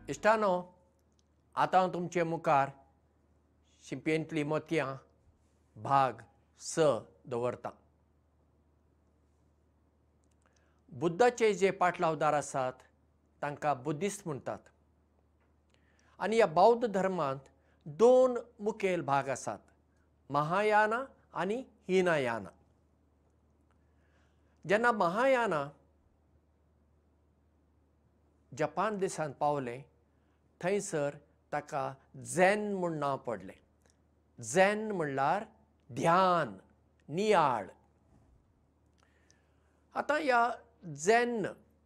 इश्टानो, आतां हांव तुमचे मुखार शिंपयेंतलीं मोतयां भाग 6 दवरतां. बुद्धाचे जे पाटलावदार आसात तांकां बुद्धिस्ट म्हणटात. आनी ह्या बौध्द धर्मांत 2 मुखेल भाग आसात, महायाना आनी हिनायाना. जेन्ना महायाना जपान देशांत पावलें थंयसर ताका झेन म्हूण नांव पडलें. झेन म्हणल्यार ध्यान, नियाळ. आतां ह्या झेन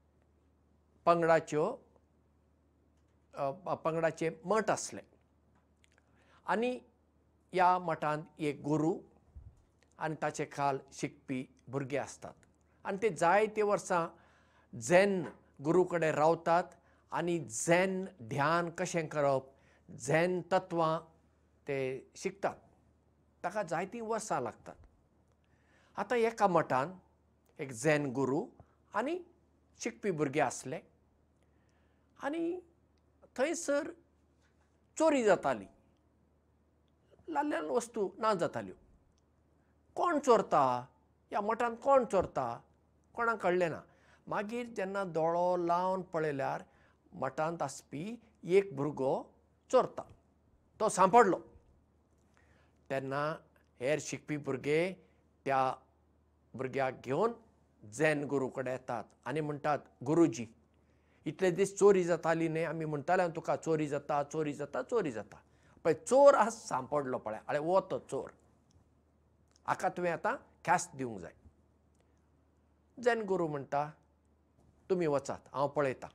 पंगडाचे मठ आसले आनी ह्या मठांत एक गुरू आनी ताचे खाल शिकपी भुरगे आसतात. आनी ते जायते वर्सां झेन गुरू कडेन रावतात आनी झेन ध्यान कशें करप, झेन तत्वां ते शिकतात. ताका जायतीं वर्सां लागतात. आतां एका मठान एक झेन गुरू आनी शिकपी भुरगे आसले आनी थंयसर चोरी जाताली, ल्हान ल्हान वस्तू ना जाताल्यो. कोण चोरता, ह्या मठांत कोण चोरता, कोणाक कळ्ळें ना. मागीर जेन्ना दोळो लावन पळयल्यार मठांत आसपी एक भुरगो चोरता. तो सांपडलो. तेन्ना हेर शिकपी भुरगे त्या भुरग्याक घेवन झेन गुरू कडेन येतात आनी म्हणटात, गुरूजी, इतले दीस चोरी जाताली न्ही, आमी म्हणटाले तुका चोरी जाता चोरी जाता चोरी जाता. पळय, चोर आज सांपडलो पळय, आरे हो तो चोर, हाका तुवें आतां ख्यास्त दिवंक जाय. झेन गुरू म्हणटा, तुमी वचात, हांव पळयतां.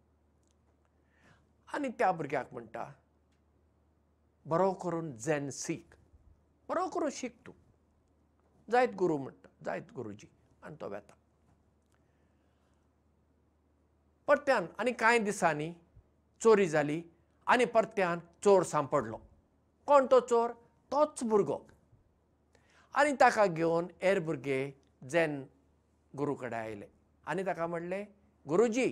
आनी त्या भुरग्याक म्हणटा, बरो करून झेन सीक, बरो करून शीक तूं. जायत गुरू म्हणटा, जायत गुरूजी. आनी तो वेता. परत्यान आनी कांय दिसांनी चोरी जाली आनी परत्यान चोर सांपडलो. कोण तो चोर? तोच भुरगो. आनी ताका घेवन हेर भुरगे झेन गुरू कडेन आयले आनी ताका म्हणलें, गुरूजी,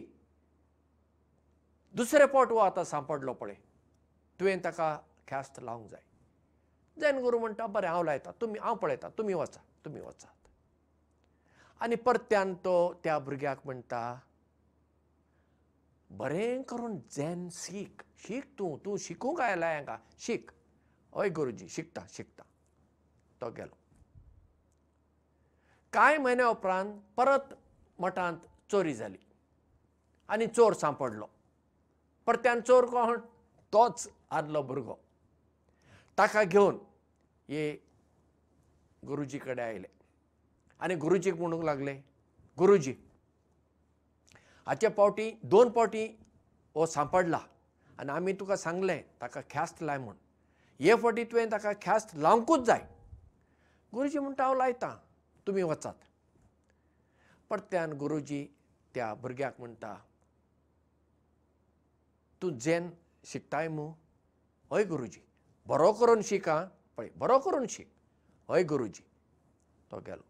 दुसरे फावट हो आतां सांपडलो पळय, तुवें ताका ख्यास्त लावंक जाय. झेन गुरू म्हणटा, बरें, हांव लायतां, हांव पळयतां, तुमी वचात. आनी परत्यान तो त्या भुरग्याक म्हणटा, बरें करून झेन शीक तूं शिकूंक आयला हांगा, शीक. हय गुरूजी, शिकता. तो गेलो. कांय म्हयन्या उपरांत परत मठांत चोरी जाली आनी चोर सांपडलो. परत्यान चोर कोण? तोच आदलो भुरगो. ताका घेवन हे गुरूजी कडेन आयले आनी गुरूजीक म्हणूंक लागले, गुरूजी, हाचे फावटी 2 फावटी हो सांपडला आनी आमी तुका सांगलें ताका ख्यास्त लाय म्हूण. हे फावटी तुवें ताका ख्यास्त लावंकूच जाय. गुरूजी म्हणटा, हांव लायतां, तुमी वचात. परत्यान गुरूजी त्या भुरग्याक म्हणटा, तूं झेन शिकताय मूं? हय गुरूजी. बरो करून शीक आं, पळय, बरो करून शीक. हय गुरूजी. तो गेलो.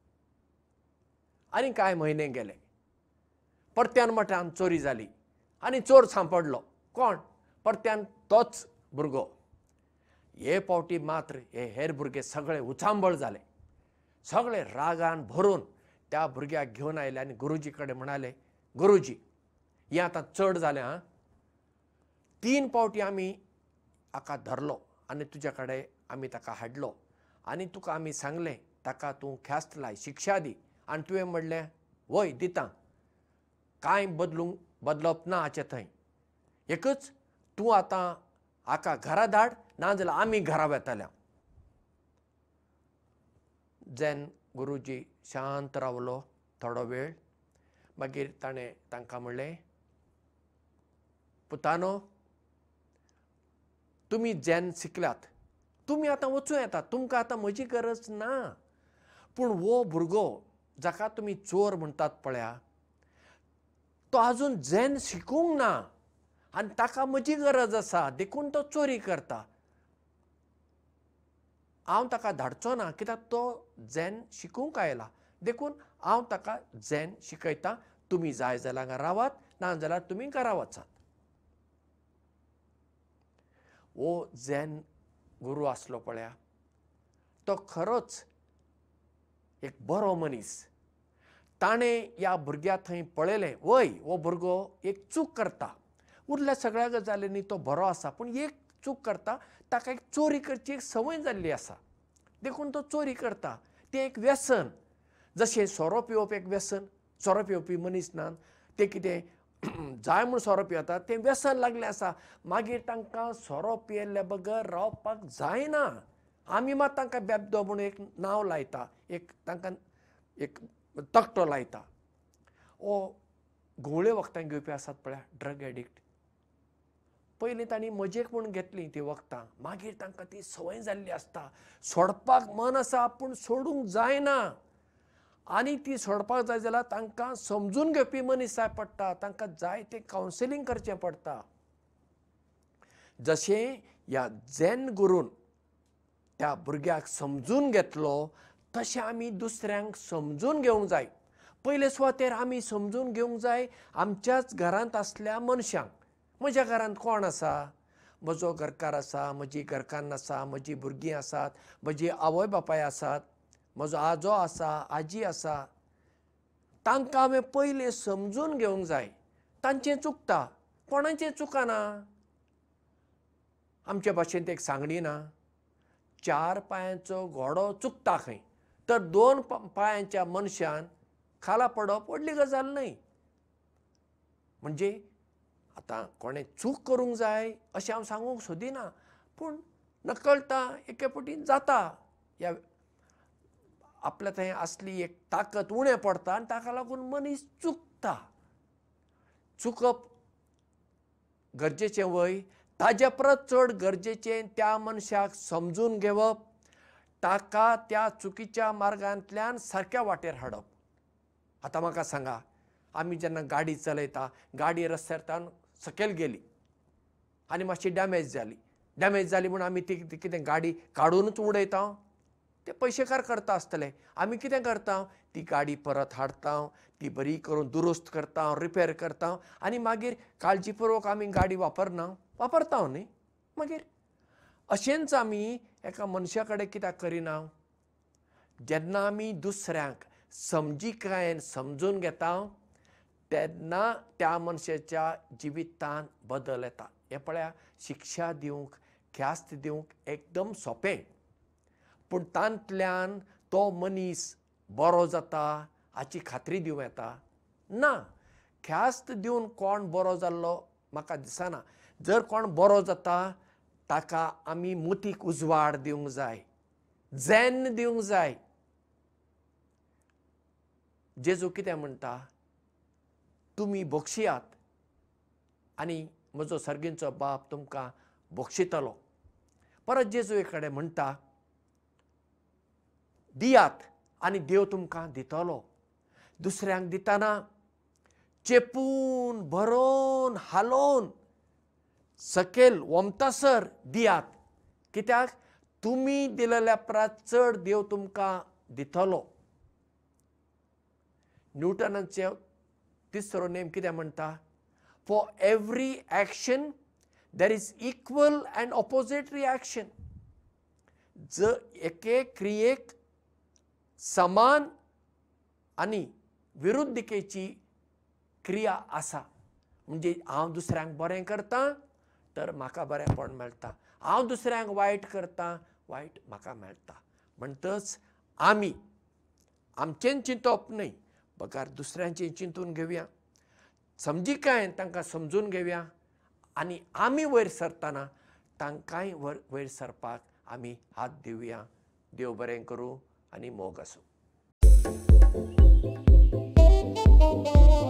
आनी कांय म्हयने गेले. परत्यान मठांत चोरी जाली आनी चोर सांपडलो. कोण? परत्यान तोच भुरगो. हे फावटी मात्र हे हेर भुरगे सगळे उचांबळ जाले. सगळे रागान भरून त्या भुरग्याक घेवन आयले आनी गुरूजी कडेन म्हणाले, गुरूजी, हें आतां चड जालें आं. 3 फावटी आमी हाका धरलो आनी तुजे कडेन आमी ताका हाडलो आनी तुका आमी सांगलें ताका तूं ख्यास्त लाय, शिक्षा दी, आनी तुवें म्हणलें, वय दितां, कांय बदलप ना हाचे थंय. एकच, तूं आतां हाका घरा धाड, नाजाल्यार आमी घरा वेताले. झेन गुरूजी शांत रावलो थोडो वेळ. मागीर ताणें तांकां म्हणलें, पुतानो, तुमी झेन शिकल्यात, तुमी आतां वचूं येता, तुमकां आतां म्हजी गरज ना. पूण हो भुरगो जाका तुमी चोर म्हणटात पळया, तो आजून झेन शिकूंक ना आनी ताका म्हजी गरज आसा, देखून तो चोरी करता. हांव ताका धाडचो ना, कित्याक तो झेन शिकूंक आयला, देखून हांव ताका झेन शिकयतां. तुमी जाय जाल्यार हांगा रावात, नाजाल्यार तुमी घरा वचात. हो झॅन गुरू आसलो पळया तो खरोच एक बरो मनीस. ताणें ह्या भुरग्या थंय पळयलें वय हो भुरगो एक चूक करता, उरल्या सगळ्या गजालींनी तो बरो आसा, पूण एक चूक करता, ताका एक चोरी करची एक संवय जाल्ली आसा, देखून तो चोरी करता. तें एक व्यसन. जशें सोरो पिवप एक व्यसन, सोरो पिवपी मनीस ना, ते कितें जाय म्हूण सोरो पियेता तें व्यसन लागलें आसा. मागीर तांकां सोरो पियेल्ल्या बगर रावपाक जायना. आमी मात तांकां बेबदो म्हूण एक नांव लायता, एक तांकां एक तकटो लायता. ओ घुवळे वखदां घेवपी आसात पळय ड्रग एडिक्ट, पयलीं तांणी मजेक म्हूण घेतलीं तीं वखदां, मागीर तांकां ती संवय जाल्ली आसता. सोडपाक मन आसा पूण सोडूंक जायना. आनी ती सोडपाक जाय जाल्यार तांकां समजून घेवपी मनीस जाय पडटा, तांकां जाय तें कावन्सिलींग करचें पडटा. जशें ह्या झॅन गुरून त्या भुरग्याक समजून घेतलो, तशें आमी दुसऱ्यांक समजून घेवंक जाय. पयले सुवातेर आमी समजून घेवंक जाय आमच्याच घरांत आसल्या मनशांक. म्हज्या घरांत कोण आसा? म्हजो घरकार आसा, म्हजी घरकान्न आसा, म्हजीं भुरगीं आसात, म्हजी आवय बापाय आसात, म्हजो आजो आसा, आजी आसा. तांकां हांवें पयलें समजून घेवंक जाय. तांचें चुकता, कोणाचें चुकना. आमचे भाशेंत एक सांगणी ना, 4 पांयांचो घोडो चुकता खंय तर 2 पांयांच्या मनशान खाला पडप व्हडली गजाल न्हय. म्हणजे आतां कोणें चूक करूंक जाय अशें हांव सांगूंक सोदिना, पूण नकळटा एके पटीन जाता. ह्या आपल्या थंय आसली एक ताकत उणें पडटा आनी ताका लागून मनीस चुकता. चुकप गरजेचें वय, ताजे परस चड गरजेचें त्या मनशाक समजून घेवप, ताका त्या चुकीच्या मार्गांतल्यान सारक्या वाटेर हाडप. आतां म्हाका सांगा, आमी जेन्ना गाडी चलयता, गाडी रस्त्यार सकयल गेली आनी मातशी डॅमेज जाली म्हूण आमी ती कितें गाडी काडूनच उडयता? ते पयशेकार करता आसतले. आमी कितें करता? ती गाडी परत हाडटा, ती बरी करून दुरुस्त करता, रिपेर करता आनी मागीर काळजीपुर्वक आमी गाडी वापरता न्ही. मागीर अशेंच आमी एका मनशा कडेन कित्याक करिना? जेन्ना आमी दुसऱ्यांक समजीकायेन समजून घेता तेन्ना त्या मनशाच्या जिवितांत बदल येता. हें पळया, शिक्षा दिवंक, ख्यास्त दिवंक एकदम सोंपें, पूण तांतल्यान तो मनीस बरो जाता हाची खात्री दिवं येता ना. ख्यास्त दिवन कोण बरो जाल्लो म्हाका दिसना. जर कोण बरो जाता ताका आमी मोतीक उजवाड दिवंक जाय, झॅन दिवंक जाय. जेजू कितें म्हणटा? तुमी बक्षियात आनी म्हजो सर्गींचो बाप तुमकां बक्षितलो. परत जेजू एक कडेन म्हणटा, दियात आनी देव तुमकां दितलो. दुसऱ्यांक दितना चेपून भरोवन हालोवन सकयल वमतासर दियात. कित्याक? तुमी दिलेल्या परस चड देव तुमकां दितलो. न्यूटनाचो 3रो नेम कितें म्हणटा? For every action there is equal and opposite reaction. जर एके क्रियेक समान आनी विरुद्ध दिकेची क्रिया आसा. म्हणजे हांव दुसऱ्यांक बरें करतां तर म्हाका बरेंपण मेळटा, हांव दुसऱ्यांक वायट करतां, वायट म्हाका मेळटा. म्हणटच आमी आमचें चिंतप न्हय, बगार दुसऱ्यांचें चिंतून घेवया, समजीकायेन तांकां समजून घेवया आनी आमी वयर सरतना तांकांय वयर सरपाक आमी हात दिवया. देव बरें करूं आनी मोग आसूं.